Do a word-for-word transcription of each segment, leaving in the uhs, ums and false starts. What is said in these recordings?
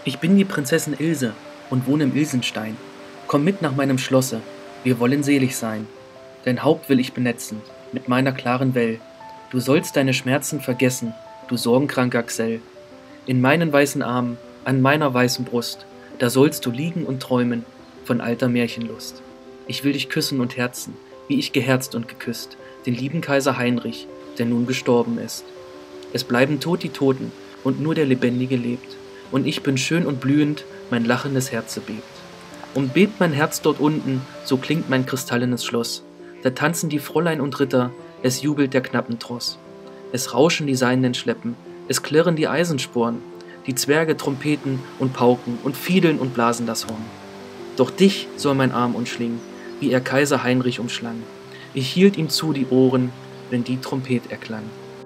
Ich bin die Prinzessin Ilse und wohne im Ilsenstein. Komm mit nach meinem Schlosse, wir wollen selig sein. Dein Haupt will ich benetzen, mit meiner klaren Well. Du sollst deine Schmerzen vergessen, du sorgenkranker Gsell. In meinen weißen Armen, an meiner weißen Brust, da sollst du liegen und träumen von alter Märchenlust. Ich will dich küssen und herzen, wie ich geherzt und geküsst, den lieben Kaiser Heinrich, der nun gestorben ist. Es bleiben tot die Toten, und nur der Lebendige lebt. Und ich bin schön und blühend, mein lachendes Herze bebt. Und bebt mein Herz dort unten, so klingt mein kristallenes Schloss. Da tanzen die Fräulein und Ritter, es jubelt der Knappentross. Es rauschen die seidenen Schleppen, es klirren die Eisensporen, die Zwerge trompeten und pauken und fiedeln und blasen das Horn. Doch dich soll mein Arm umschlingen, wie er Kaiser Heinrich umschlang. Ich hielt ihm zu die Ohren, wenn die Trompet erklang.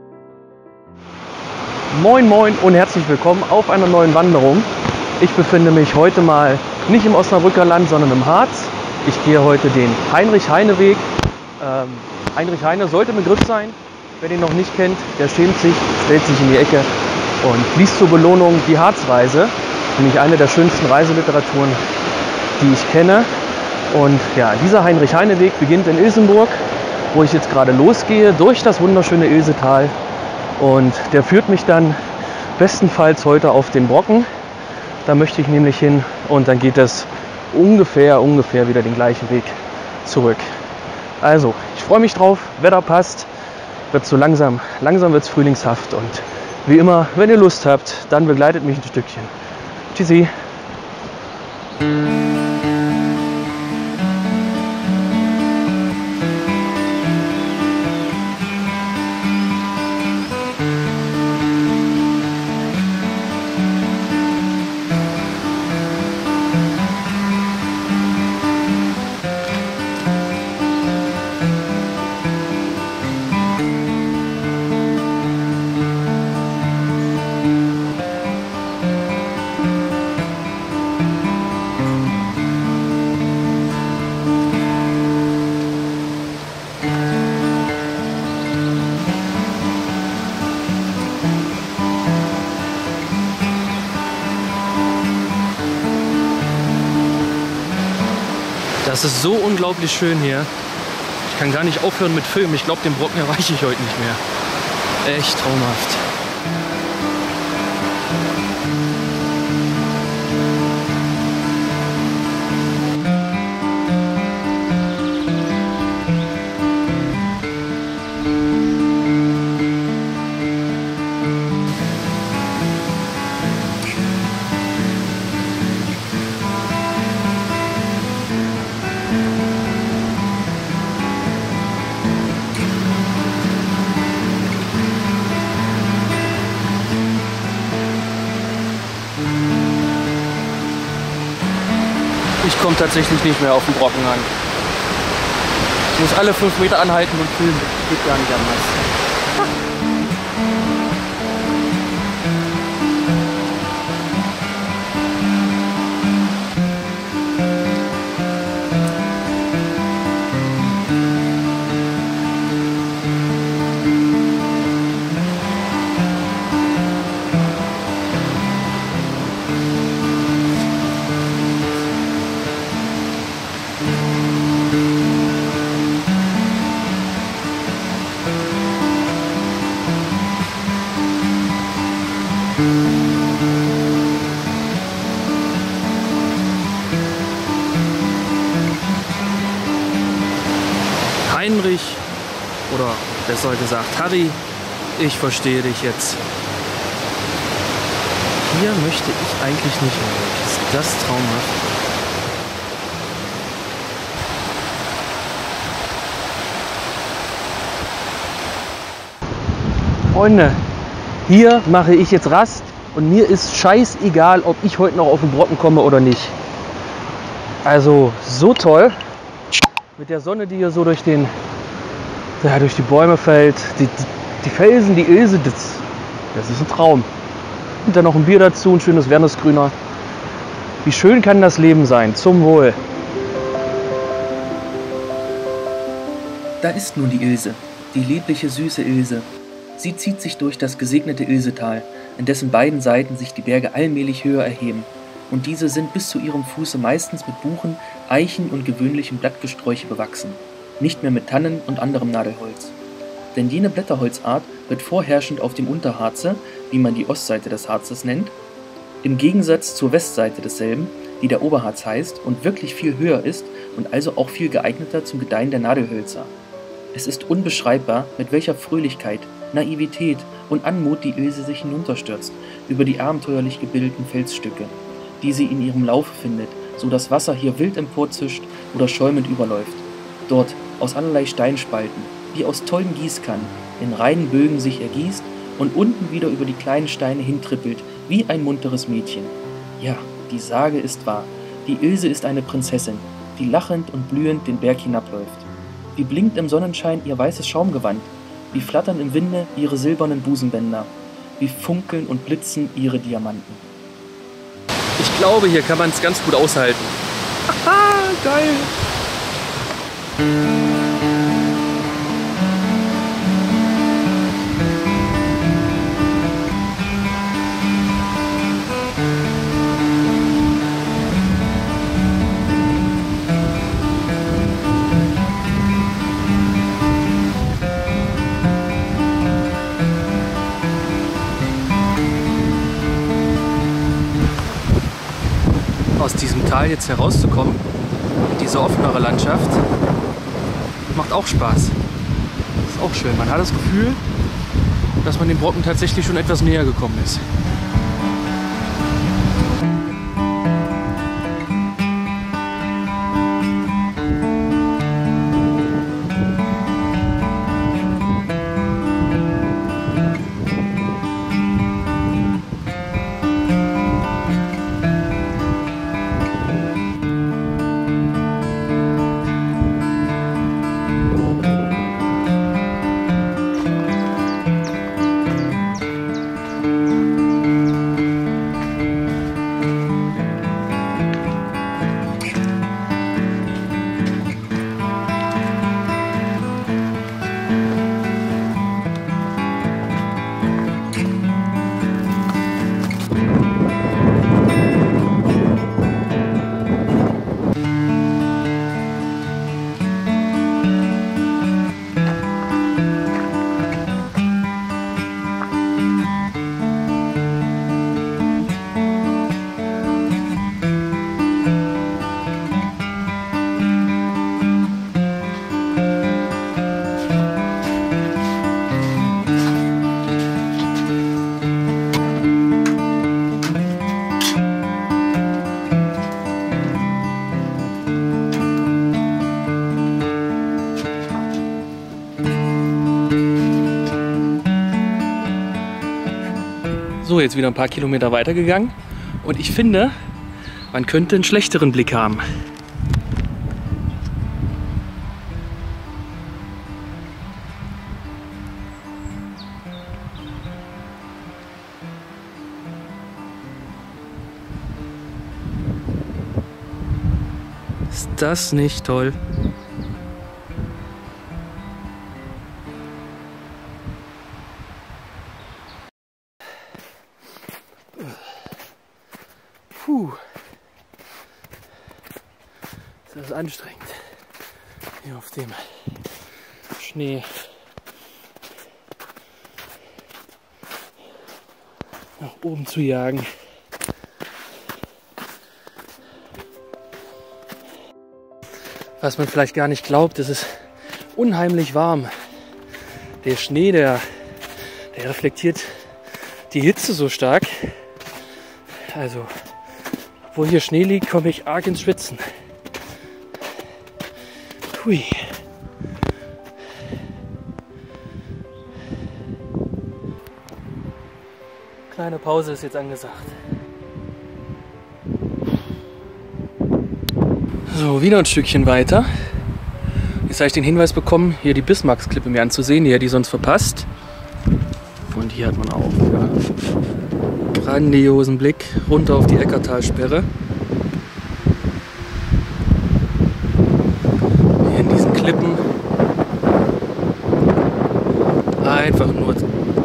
Moin moin und herzlich willkommen auf einer neuen Wanderung. Ich befinde mich heute mal nicht im Osnabrücker Land, sondern im Harz. Ich gehe heute den Heinrich-Heine-Weg. Ähm, Heinrich Heine sollte ein Begriff sein. Wer den noch nicht kennt, der schämt sich, stellt sich in die Ecke und liest zur Belohnung die Harzreise. Nämlich eine der schönsten Reiseliteraturen, die ich kenne. Und ja, dieser Heinrich-Heine-Weg beginnt in Ilsenburg, wo ich jetzt gerade losgehe, durch das wunderschöne Ilsetal. Und der führt mich dann bestenfalls heute auf den Brocken. Da möchte ich nämlich hin und dann geht es ungefähr, ungefähr wieder den gleichen Weg zurück. Also, ich freue mich drauf, Wetter passt, wird so langsam, langsam wird es frühlingshaft und wie immer, wenn ihr Lust habt, dann begleitet mich ein Stückchen. Tschüssi! Das ist so unglaublich schön hier. Ich kann gar nicht aufhören mit Filmen. Ich glaube, den Brocken erreiche ich heute nicht mehr. Echt traumhaft. Ich komme tatsächlich nicht mehr auf den Brocken an. Ich muss alle fünf Meter anhalten und filmen. Geht gar nicht anders. Heinrich, oder besser gesagt Harry, ich verstehe dich jetzt. Hier möchte ich eigentlich nicht mehr weg. Ist das traumhaft? Freunde, hier mache ich jetzt Rast und mir ist scheißegal, ob ich heute noch auf den Brocken komme oder nicht. Also so toll. Mit der Sonne, die hier so durch, den, ja, durch die Bäume fällt, die, die, die Felsen, die Ilse, das, das ist ein Traum. Und dann noch ein Bier dazu, ein schönes Wernesgrüner. Wie schön kann das Leben sein? Zum Wohl. Da ist nun die Ilse, die liebliche, süße Ilse. Sie zieht sich durch das gesegnete Ilsetal, in dessen beiden Seiten sich die Berge allmählich höher erheben, und diese sind bis zu ihrem Fuße meistens mit Buchen, Eichen und gewöhnlichem Blattgesträuche bewachsen, nicht mehr mit Tannen und anderem Nadelholz. Denn jene Blätterholzart wird vorherrschend auf dem Unterharze, wie man die Ostseite des Harzes nennt, im Gegensatz zur Westseite desselben, die der Oberharz heißt und wirklich viel höher ist und also auch viel geeigneter zum Gedeihen der Nadelhölzer. Es ist unbeschreibbar, mit welcher Fröhlichkeit, Naivität und Anmut die Ilse sich hinunterstürzt über die abenteuerlich gebildeten Felsstücke, die sie in ihrem Laufe findet, so das Wasser hier wild emporzischt oder schäumend überläuft. Dort aus allerlei Steinspalten, wie aus tollen Gießkannen, in reinen Bögen sich ergießt und unten wieder über die kleinen Steine hintrippelt, wie ein munteres Mädchen. Ja, die Sage ist wahr. Die Ilse ist eine Prinzessin, die lachend und blühend den Berg hinabläuft. Wie blinkt im Sonnenschein ihr weißes Schaumgewand, wie flattern im Winde ihre silbernen Busenbänder, wie funkeln und blitzen ihre Diamanten. Ich glaube, hier kann man es ganz gut aushalten. Haha, geil! Aus diesem Tal jetzt herauszukommen, in diese offenere Landschaft, macht auch Spaß. Ist auch schön. Man hat das Gefühl, dass man dem Brocken tatsächlich schon etwas näher gekommen ist. So, jetzt wieder ein paar Kilometer weitergegangen und ich finde, man könnte einen schlechteren Blick haben. Ist das nicht toll? Puh, das ist anstrengend, hier auf dem Schnee nach oben zu jagen. Was man vielleicht gar nicht glaubt, es ist unheimlich warm. Der Schnee, der, der reflektiert die Hitze so stark. Also, wo hier Schnee liegt, komme ich arg ins Schwitzen. Hui. Kleine Pause ist jetzt angesagt. So, wieder ein Stückchen weiter. Jetzt habe ich den Hinweis bekommen, hier die Bismarcksklippe mir anzusehen. Die hätte ich sonst verpasst. Und hier hat man auch ja, grandiosen Blick runter auf die Eckertalsperre. Hier in diesen Klippen. Einfach nur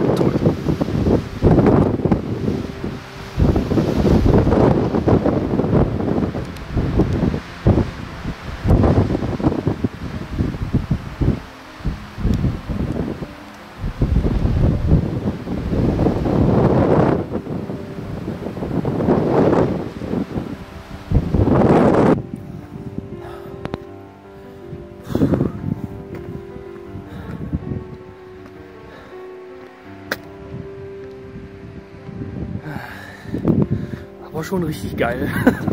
aber schon richtig geil.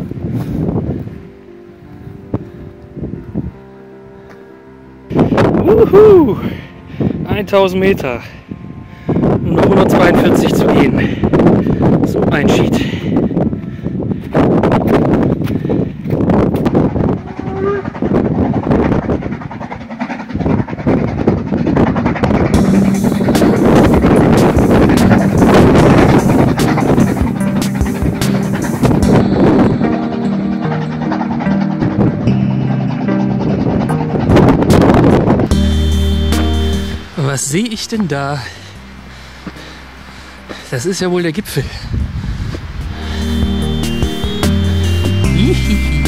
Uhu, tausend Meter, nur noch hundertzweiundvierzig zu gehen. So ein Schied. Was sehe ich denn da? Das ist ja wohl der Gipfel. Hihihi.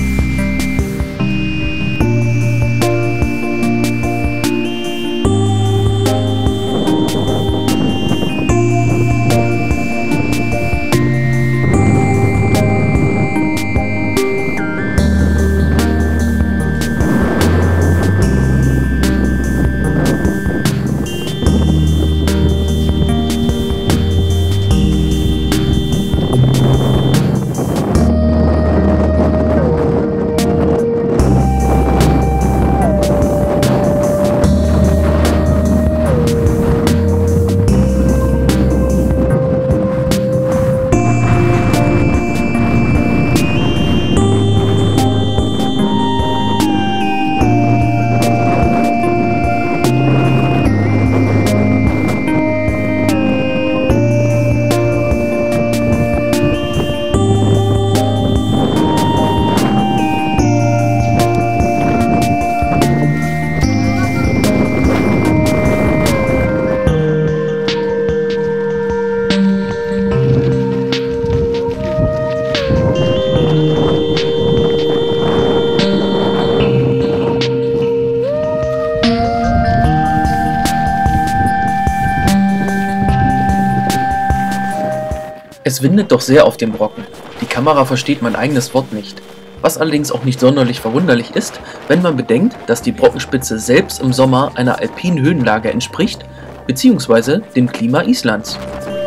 Es windet doch sehr auf dem Brocken. Die Kamera versteht mein eigenes Wort nicht. Was allerdings auch nicht sonderlich verwunderlich ist, wenn man bedenkt, dass die Brockenspitze selbst im Sommer einer alpinen Höhenlage entspricht, beziehungsweise dem Klima Islands.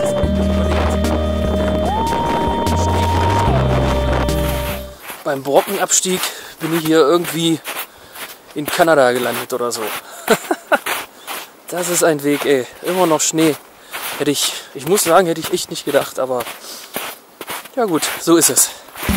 Beim Brockenabstieg bin ich hier irgendwie in Kanada gelandet oder so. Das ist ein Weg, ey. Immer noch Schnee. Hätte ich, ich muss sagen, hätte ich echt nicht gedacht, aber ja gut, so ist es.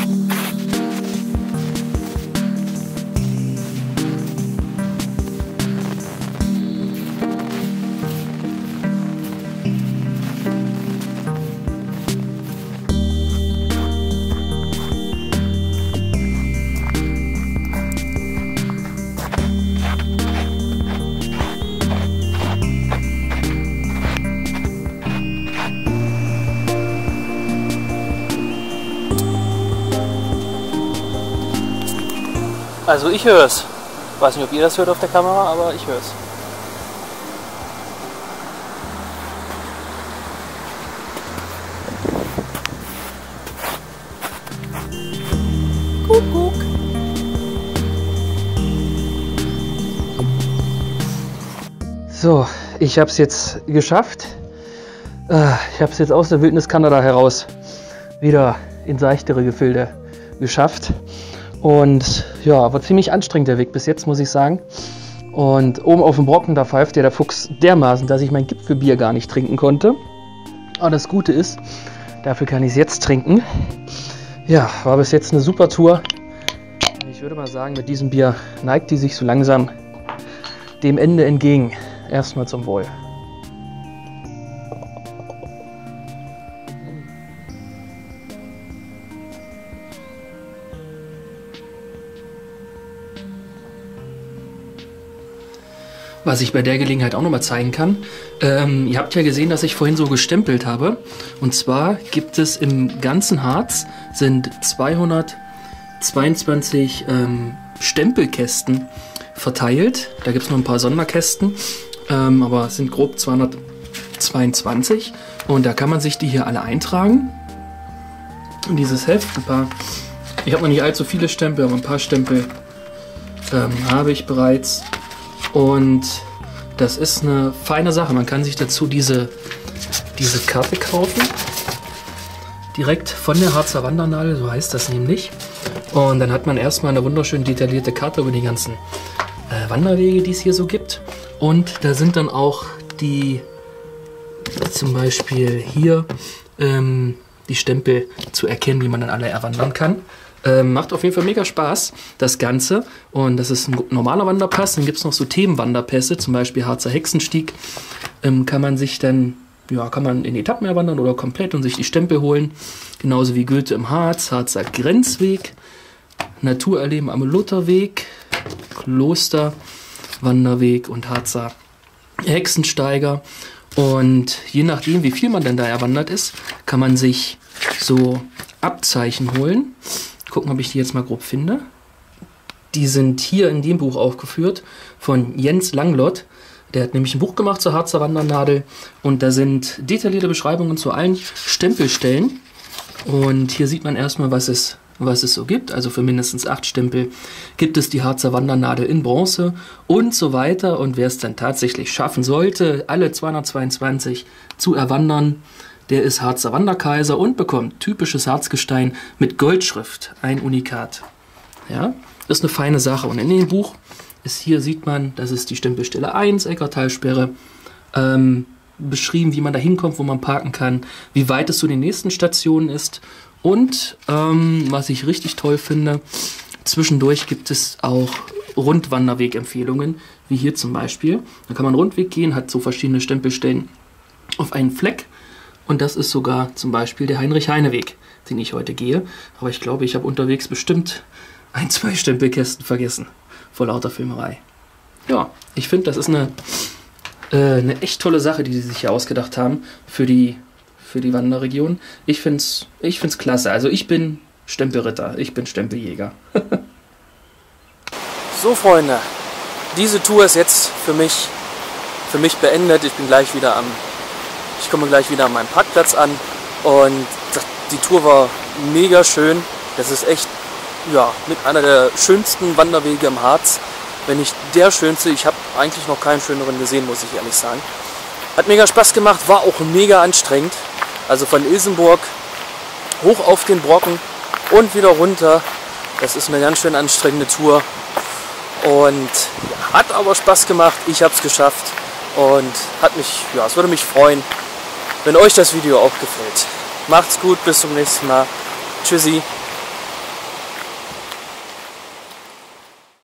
Also ich höre es. Weiß nicht, ob ihr das hört auf der Kamera, aber ich höre es. Kuckuck. So, ich habe es jetzt geschafft. Ich habe es jetzt aus der Wildnis Kanada heraus wieder in seichtere Gefilde geschafft. Und ja, war ziemlich anstrengend der Weg bis jetzt, muss ich sagen. Und oben auf dem Brocken, da pfeift ja der Fuchs dermaßen, dass ich mein Gipfelbier gar nicht trinken konnte. Aber das Gute ist, dafür kann ich es jetzt trinken. Ja, war bis jetzt eine super Tour. Ich würde mal sagen, mit diesem Bier neigt die sich so langsam dem Ende entgegen. Erstmal zum Wohl. Was ich bei der Gelegenheit auch nochmal zeigen kann, ähm, ihr habt ja gesehen, dass ich vorhin so gestempelt habe. Und zwar gibt es im ganzen Harz sind zweihundertzweiundzwanzig ähm, Stempelkästen verteilt. Da gibt es noch ein paar Sonderkästen, ähm, aber es sind grob zweihundertzweiundzwanzig. Und da kann man sich die hier alle eintragen. In dieses Heft. Ein paar, ich habe noch nicht allzu viele Stempel, aber ein paar Stempel ähm, habe ich bereits. Und das ist eine feine Sache. Man kann sich dazu diese, diese Karte kaufen. direkt von der Harzer Wandernadel, so heißt das nämlich. Und dann hat man erstmal eine wunderschön detaillierte Karte über die ganzen äh, Wanderwege, die es hier so gibt. Und da sind dann auch die, zum Beispiel hier, ähm, die Stempel zu erkennen, die man dann alle erwandern kann. Ähm, macht auf jeden Fall mega Spaß, das Ganze. Und das ist ein normaler Wanderpass. Dann gibt es noch so Themenwanderpässe, zum Beispiel Harzer Hexenstieg. Ähm, kann man sich dann, ja, kann man in Etappen erwandern oder komplett und sich die Stempel holen. Genauso wie Goethe im Harz, Harzer Grenzweg, Naturerleben am Lutherweg, Kloster, Wanderweg und Harzer Hexensteiger. Und je nachdem, wie viel man denn da erwandert ist, kann man sich so Abzeichen holen. Gucken, ob ich die jetzt mal grob finde. Die sind hier in dem Buch aufgeführt von Jens Langlott. Der hat nämlich ein Buch gemacht zur Harzer Wandernadel und da sind detaillierte Beschreibungen zu allen Stempelstellen. Und hier sieht man erstmal, was es, was es so gibt. Also für mindestens acht Stempel gibt es die Harzer Wandernadel in Bronze und so weiter. Und wer es dann tatsächlich schaffen sollte, alle zweihundertzweiundzwanzig zu erwandern, der ist Harzer Wanderkaiser und bekommt typisches Harzgestein mit Goldschrift, ein Unikat. Ja, das ist eine feine Sache. Und in dem Buch ist hier, sieht man, das ist die Stempelstelle eins, Eckartalsperre, ähm, beschrieben, wie man da hinkommt, wo man parken kann, wie weit es zu den nächsten Stationen ist. Und ähm, was ich richtig toll finde, zwischendurch gibt es auch Rundwanderwegempfehlungen, wie hier zum Beispiel. Da kann man Rundweg gehen, hat so verschiedene Stempelstellen auf einen Fleck. Und das ist sogar zum Beispiel der Heinrich-Heine-Weg, den ich heute gehe. Aber ich glaube, ich habe unterwegs bestimmt ein, zwei Stempelkästen vergessen. Vor lauter Filmerei. Ja, ich finde, das ist eine, äh, eine echt tolle Sache, die sie sich hier ausgedacht haben für die, für die Wanderregion. Ich finde es ich find's klasse. Also ich bin Stempelritter, ich bin Stempeljäger. So, Freunde, diese Tour ist jetzt für mich, für mich beendet. Ich bin gleich wieder am... Ich komme gleich wieder an meinem Parkplatz an und die Tour war mega schön. Das ist echt, ja, mit einer der schönsten Wanderwege im Harz. Wenn nicht der schönste. Ich habe eigentlich noch keinen schöneren gesehen, muss ich ehrlich sagen. Hat mega Spaß gemacht, war auch mega anstrengend. Also von Ilsenburg hoch auf den Brocken und wieder runter. Das ist eine ganz schön anstrengende Tour. Und ja, hat aber Spaß gemacht. Ich habe es geschafft und hat mich, ja, es würde mich freuen, wenn euch das Video auch gefällt. Macht's gut, bis zum nächsten Mal. Tschüssi.